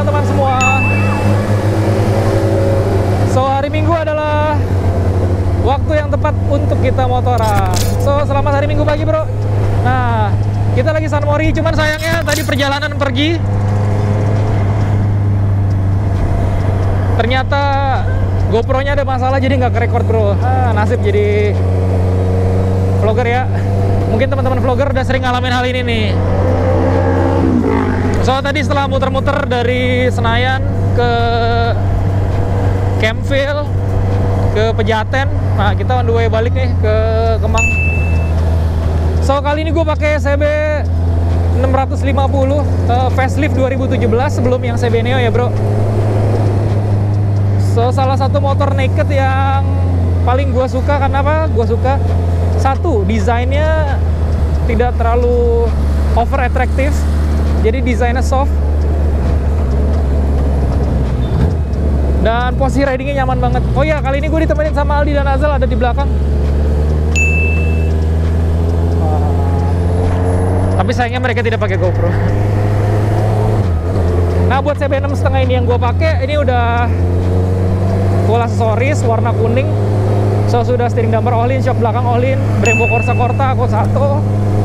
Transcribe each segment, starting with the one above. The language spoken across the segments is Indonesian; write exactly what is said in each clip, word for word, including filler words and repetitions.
teman-teman semua. So, hari Minggu adalah waktu yang tepat untuk kita motoran. So, selamat hari Minggu pagi, bro. Nah, kita lagi San Mori, cuman sayangnya tadi perjalanan pergi ternyata GoPro-nya ada masalah, jadi nggak ke-record, bro. Ah, nasib jadi vlogger ya. Mungkin teman-teman vlogger udah sering ngalamin hal ini nih. So, tadi setelah muter-muter dari Senayan ke Campville, ke Pejaten, nah kita on the way balik nih ke Kemang. So, kali ini gue pakai C B enam ratus lima puluh uh, facelift dua ribu tujuh belas sebelum yang C B Neo ya, bro. So, salah satu motor naked yang paling gue suka. Karena apa? Gue suka satu, desainnya tidak terlalu over attractive, jadi desainnya soft. Dan posisi ridingnya nyaman banget. Oh iya, kali ini gue ditemenin sama Aldi dan Azal ada di belakang. Tapi sayangnya mereka tidak pakai GoPro. Nah, buat C B enam koma lima ini yang gue pakai, ini udah full aksesoris warna kuning. So, sudah steering damper all in, shock belakang all in, Brembo Corsa Corta Aku satu.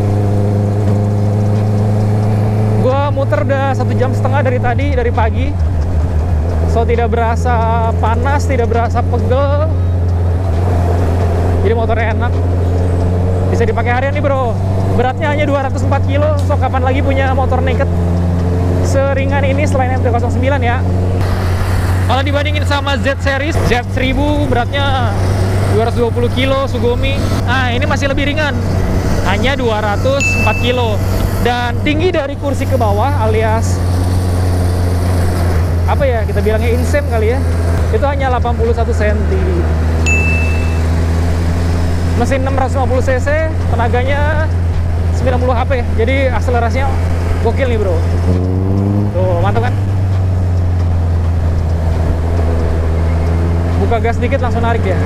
Gue muter udah satu jam setengah dari tadi, dari pagi. So, tidak berasa panas, tidak berasa pegel. Jadi motornya enak. Bisa dipakai harian nih, bro. Beratnya hanya dua ratus empat kilo. So, kapan lagi punya motor naked seringan ini selain M T nol sembilan ya. Kalau dibandingin sama Z series, Z seribu beratnya dua ratus dua puluh kilo Sugumi. Nah, ini masih lebih ringan. Hanya dua ratus empat kilo. Dan tinggi dari kursi ke bawah alias apa ya, kita bilangnya inseam kali ya, itu hanya delapan puluh satu sentimeter. Mesin enam ratus lima puluh cc, tenaganya sembilan puluh H P, jadi akselerasinya gokil nih, bro. Tuh, mantap kan? Buka gas dikit langsung narik ya.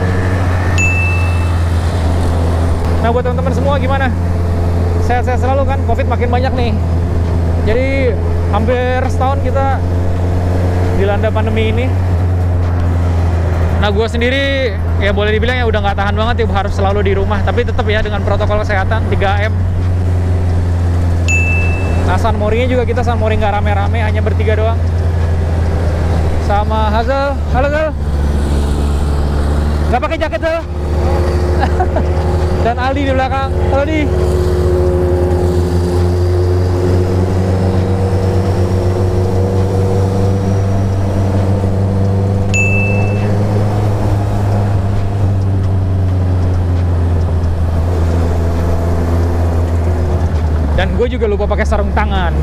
Nah, buat teman-teman semua gimana? Sehat-sehat selalu kan? Covid makin banyak nih. Jadi hampir setahun kita dilanda pandemi ini. Nah, gue sendiri ya boleh dibilang ya udah nggak tahan banget ya, harus selalu di rumah. Tapi tetap ya dengan protokol kesehatan tiga M. Nah, San Mori-nya juga kita San Mori nggak rame-rame, hanya bertiga doang. Sama Hazel. Halo, Hazel. Nggak pakai jaket, Hazel. Dan Aldi di belakang. Halo, Di. Dan gue juga lupa pakai sarung tangan.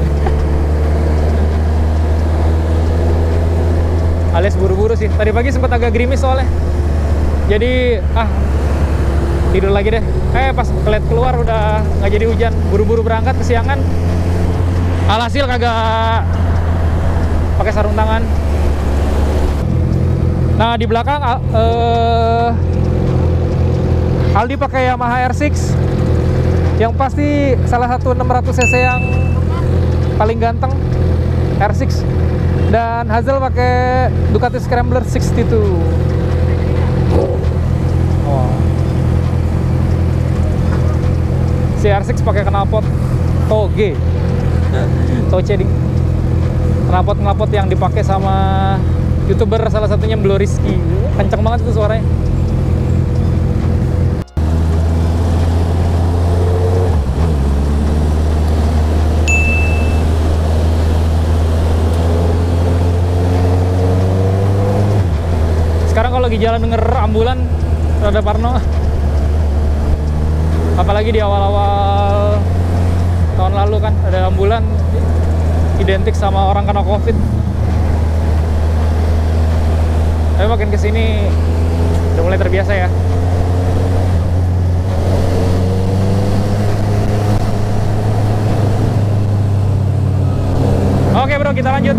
Alias buru-buru sih. Tadi pagi sempat agak gerimis soalnya. Jadi, ah, tidur lagi deh. Eh, pas keliat keluar udah nggak jadi hujan. Buru-buru berangkat kesiangan. Alhasil kagak pakai sarung tangan. Nah, di belakang uh, Aldi pakai Yamaha R enam. Yang pasti salah satu enam ratus cc yang paling ganteng, R enam. Dan Hazel pakai Ducati Scrambler enam puluh dua. Oh. Si R enam pakai knalpot Toge. Toce ding. Knalpot-knalpot yang dipakai sama YouTuber salah satunya Blue Rizky. Kenceng banget itu suaranya. Sekarang kalau lagi jalan denger ambulan rada parno. Apalagi di awal-awal tahun lalu kan ada ambulan identik sama orang kena Covid. Tapi makin kesini udah mulai terbiasa ya. Oke, bro, kita lanjut.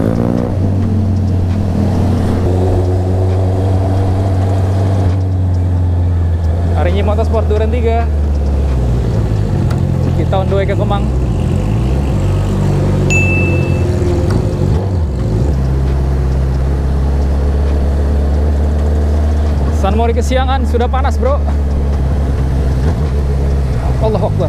Arinyi Motorsport Duren tiga. Kita on the way ke Kemang. Jangan mau kesiangan, sudah panas bro. Allahu Akbar.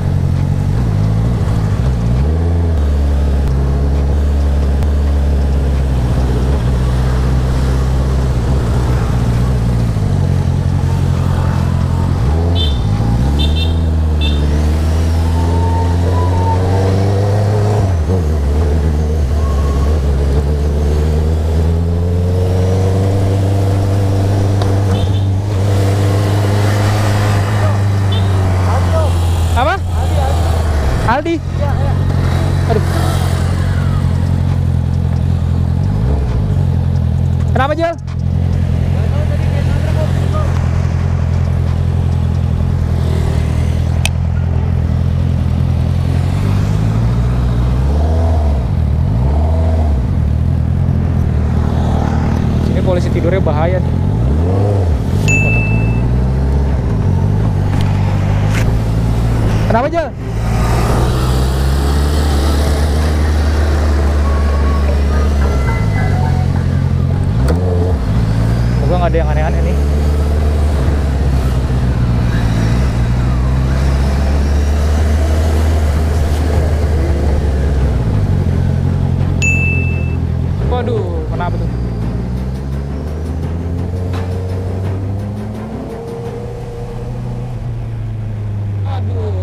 Aldi? Ya, ya. Aduh. Kenapa, Jel? Ini polisi tidurnya bahaya nih. Kenapa, Jel? Semoga nggak ada yang aneh-aneh nih. Waduh, kenapa tuh? Aduh.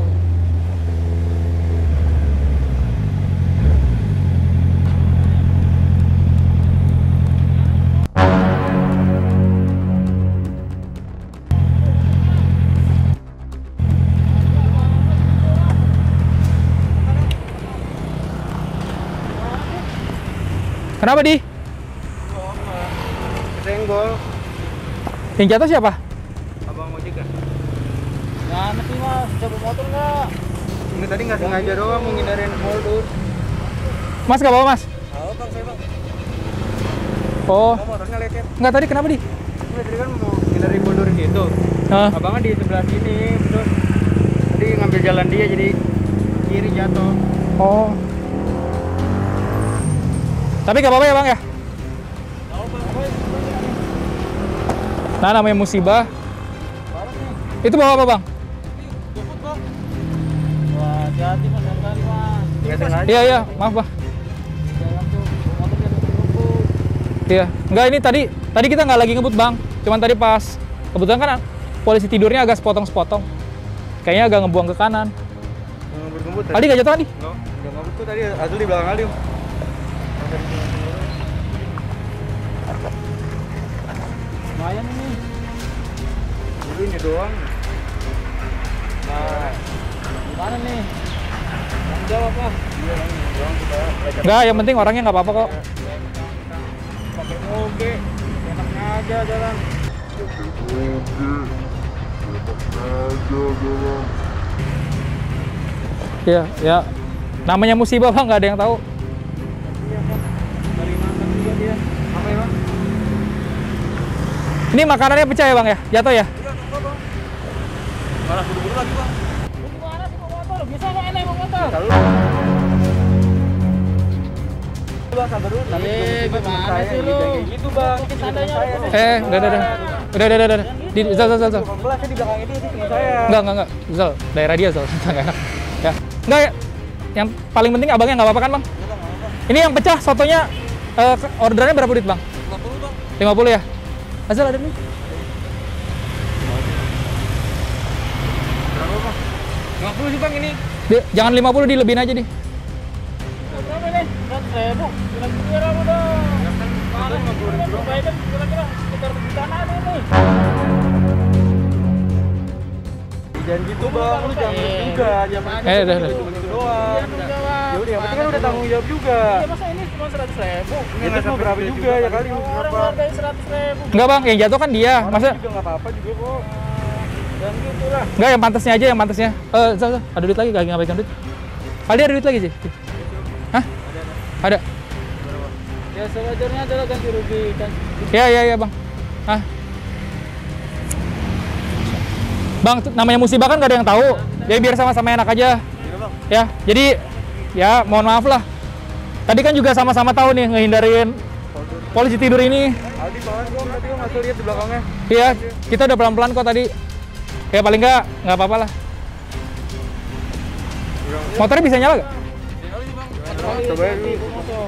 Kenapa, Di? Kesenggol. Yang jatuh siapa? Abang ojek kan? Nah, nanti mas, coba motor nggak? Ini tadi nggak sengaja doang mau ngindarin moldur. Mas nggak bawa, Mas? Tahu bang saya bang. Oh, Mau motornya lecet. nggak tadi kenapa, Di? Ini tadi kan mau ngindarin moldur gitu. Hah? Abangnya di sebelah sini, terus tadi ngambil jalan dia jadi kiri jatuh. Oh. Tapi nggak apa-apa ya, Bang ya? Nah, namanya musibah. Itu bawa apa, Bang? Wah, hati-hati mas, jangan mas. Nggak sengaja. Iya, iya, maaf, Bang. Jangan tuh, motornya tuh ngebut. Iya. Enggak, ini tadi tadi kita nggak lagi ngebut, Bang. Cuman tadi pas kebetulan kan polisi tidurnya agak sepotong-sepotong. Kayaknya agak ngebuang ke kanan. Ngebut-ngebut tadi. Aldi nggak jatuh, Aldi? Nggak, nggak ngebut tuh tadi. Azul di belakang Aldi. Lumayan ini. Dulu ini doang. Nah, gimana nih? Tanggung jawab lah. Iya bang, ini doang kita lecet. Enggak, yang penting orangnya nggak apa-apa kok. Pakai moge, enaknya aja jalan. Iya, ya. Namanya musibah, Bang, nggak ada yang tahu. Iya bang, dari makan juga dia. Apa ya bang? Ini makanannya pecah ya, Bang ya? Jatuh ya? Iya enggak bang. Malah buru-buru lagi bang. Lu gimana sih bawa motor? Bisa nggak enak bawa motor? Kalau bang sabar dulu. Tapi Eh, tiba-tiba teman gimana saya sih yang lu? kayak gitu bang. Mungkin Itu tandanya teman saya lu. nih. Eh, udah, udah, udah. Udah, udah, udah, udah. Di, Zal, Zal, Zal. delapan belas di belakang ini itu teman saya. Enggak, enggak, enggak. Zal, daerah dia, Zal. Enggak enak. Ya. Enggak, ya. Yang paling penting abangnya nggak apa-apa kan, Bang? Iya bang, apa bang? Ini yang pecah sotonya, eh, orderannya berapa duit, Bang? lima puluh bang. lima puluh ya? Azal ada nih? Berapa bang? lima puluh sih bang ini. Di, jangan lima puluh, dilebihin aja di. Berapa nih? seratus ribu. Bilang berapa dong? Mana lima puluh ribu. perbaikan kira-kira sekitar sejutaan ada ini. Jangan gitu bang, lu jangan Eh, juga, jangan Eh, udah, udah. cuma itu doang. Iya, tanggung jawab. Ya udah, yang penting kan udah tanggung jawab juga. Iya, masa ini cuma seratus ribu? Ini nggak mau berapa juga ya kali Orang berapa? hargai seratus ribu. Enggak, Bang, yang jatuh kan dia. Orang Masa juga nggak apa-apa juga kok. Dan gitu lah. enggak, yang pantasnya aja, yang pantasnya. Eh, Zal, Zal, ada duit lagi, lagi ngabaikan duit. Aldi ada duit lagi sih? Hah? Ada. Ya sewajarnya adalah ganti rugi kan. Ya, ya, ya, Bang. Ah. Bang, tuh namanya musibah kan gak ada yang tahu. Jadi biar sama-sama enak aja. Iya bang. Ya, jadi ya mohon maaf lah. Tadi kan juga sama-sama tahu nih ngehindarin polisi tidur ini. Aldi banget gua, tadi gua nggak lihat di belakangnya. Iya, kita udah pelan-pelan kok tadi. Ya paling nggak, nggak apa-apa lah. Motornya bisa nyala nggak? Coba ya dulu.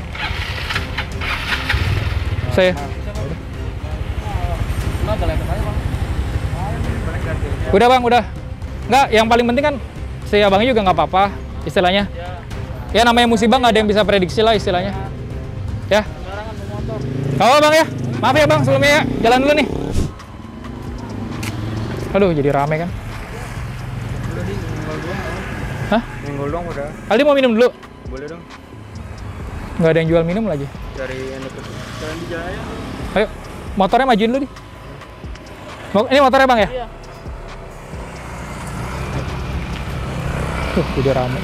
Saya. Udah bang, udah. Nggak, yang paling penting kan si abangnya juga nggak apa-apa, istilahnya. Ya namanya musibah nggak ada yang bisa prediksi lah istilahnya. Ya. Kalau bang ya, maaf ya bang sebelumnya ya, jalan dulu nih. Aduh, jadi rame kan. Hah? Nenggol doang udah. Aldi mau minum dulu? Boleh dong. Nggak ada yang jual minum lagi. Dari enak jalan di jalan. Ayo, motornya majuin dulu di. Ini motornya bang ya? Iya. Tuh, jadi rame.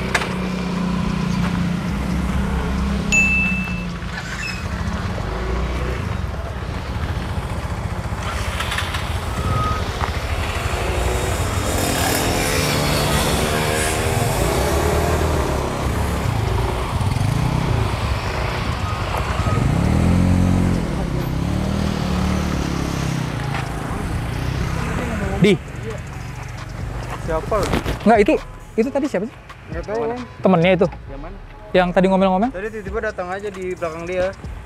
Di. Siapa? Enggak, itu itu tadi siapa sih? Nggak tahu. Om. Temennya itu. Yang mana? Yang tadi ngomel-ngomel. Tadi tiba-tiba datang aja di belakang dia.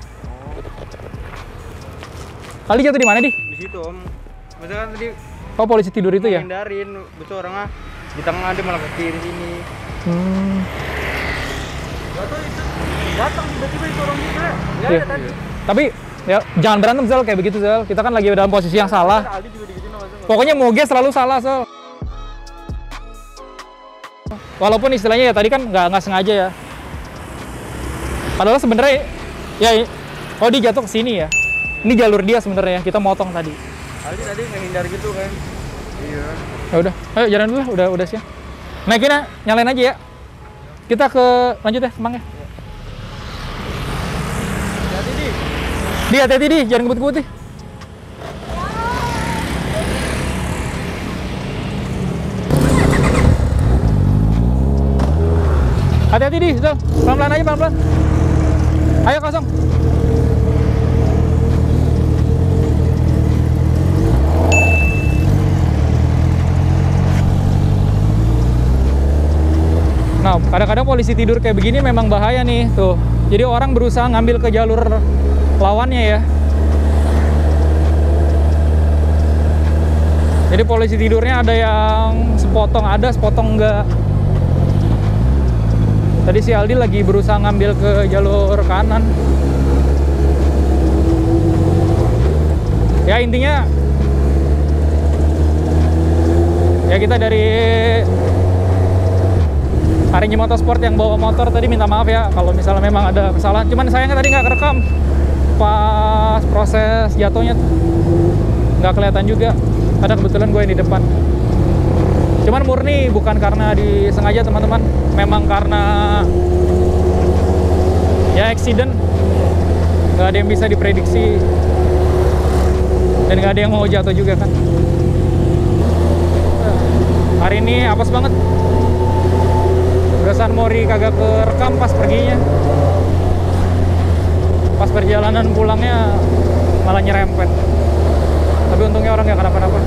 Kali jatuh di mana, Di? Di situ om. Maksudnya kan tadi Oh, polisi tidur itu ya? hindarin, betul orangnya di tengah dia malah ke kiri sini. Hmm. Gak tahu itu datang tiba-tiba itu orang juga. Ya, Iya. tadi. Tapi ya jangan berantem Zal kayak begitu Zal. Kita kan lagi dalam posisi yang salah. Aldi juga digituin sama Zal. Pokoknya moge selalu salah Zal. Walaupun istilahnya ya tadi kan nggak nggak sengaja ya. Padahal sebenarnya ya oh dia jatuh ke sini ya. Ini jalur dia sebenarnya, kita motong tadi. Aldi tadi ngehindar gitu kan. Iya. Ya udah, ayo jalan dulu lah, udah udah siang. Naikin ya, nyalain aja ya. Kita ke lanjut ya, Semang ya. Hati-hati di. Di hati-hati di, jangan ngebut-ngebut di. Hati-hati di, Zal. Pelan-pelan aja, pelan-pelan. Ayo kosong. Nah, kadang-kadang polisi tidur kayak begini memang bahaya nih, tuh. Jadi orang berusaha ngambil ke jalur lawannya ya. Jadi polisi tidurnya ada yang sepotong ada, sepotong enggak. Tadi si Aldi lagi berusaha ngambil ke jalur kanan. Ya intinya, ya kita dari Arinji Motorsport yang bawa motor tadi minta maaf ya kalau misalnya memang ada kesalahan. Cuman sayangnya tadi nggak kerekam pas proses jatuhnya, nggak kelihatan juga. Ada kebetulan gue yang di depan. Cuman murni bukan karena disengaja teman-teman, memang karena ya accident. Nggak ada yang bisa diprediksi dan nggak ada yang mau jatuh juga kan. Hari ini apes banget. San Mori kagak kerekam pas perginya. Pas perjalanan pulangnya malah nyerempet. Tapi untungnya orang nggak kenapa-napa.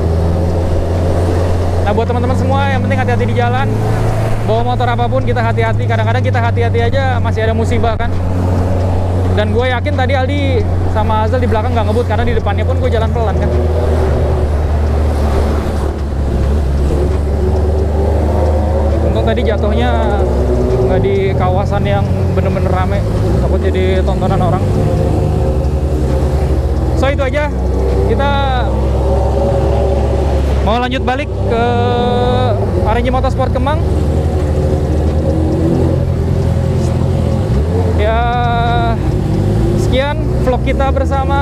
Nah buat teman-teman semua yang penting hati-hati di jalan. Bawa motor apapun kita hati-hati. Kadang-kadang kita hati-hati aja masih ada musibah kan. Dan gue yakin tadi Aldi sama Azal di belakang nggak ngebut karena di depannya pun gue jalan pelan kan. Tadi jatuhnya nggak di kawasan yang bener-bener rame, takut jadi tontonan orang. So itu aja, kita mau lanjut balik ke Arinji Motorsport Kemang. Ya sekian vlog kita bersama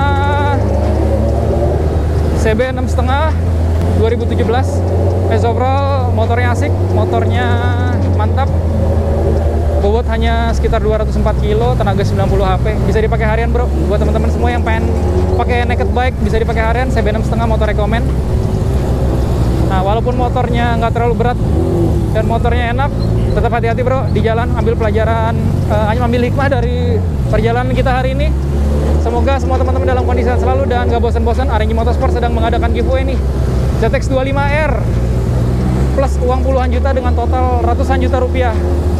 C B enam koma lima dua ribu tujuh belas. As overall motornya asik, motornya mantap. Bobot hanya sekitar dua ratus empat kilo, tenaga sembilan puluh H P. Bisa dipakai harian, Bro. Buat teman-teman semua yang pengen pakai naked bike bisa dipakai harian. C B enam koma lima motor rekomen. Nah, walaupun motornya nggak terlalu berat dan motornya enak, tetap hati-hati, Bro, di jalan. Ambil pelajaran, uh, ambil hikmah dari perjalanan kita hari ini. Semoga semua teman-teman dalam kondisi sehat selalu dan gak bosan-bosan. R N G Motorsport sedang mengadakan giveaway nih, Z X dua puluh lima R plus uang puluhan juta dengan total ratusan juta rupiah.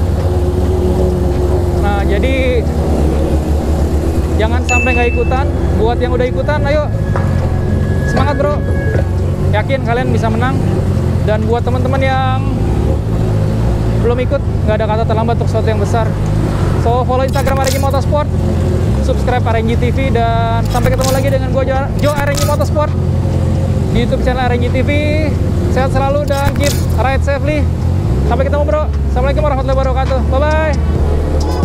Nah, jadi jangan sampai nggak ikutan. Buat yang udah ikutan, ayo semangat bro, yakin kalian bisa menang. Dan buat teman-teman yang belum ikut, nggak ada kata terlambat untuk sesuatu yang besar. So follow Instagram R N G Motorsport, subscribe R N G T V, dan sampai ketemu lagi dengan gue Jo R N G Motorsport di YouTube channel R N G T V. Sehat selalu dan keep ride safely. Sampai ketemu bro. Assalamualaikum warahmatullahi wabarakatuh. Bye bye.